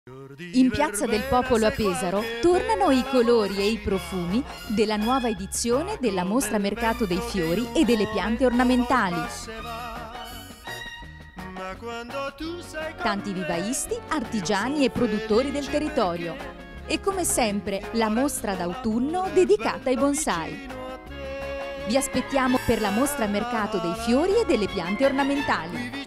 In Piazza del Popolo a Pesaro tornano i colori e i profumi della nuova edizione della Mostra Mercato dei Fiori e delle Piante Ornamentali. Tanti vivaisti, artigiani e produttori del territorio. E come sempre la mostra d'autunno dedicata ai bonsai. Vi aspettiamo per la Mostra Mercato dei Fiori e delle Piante Ornamentali.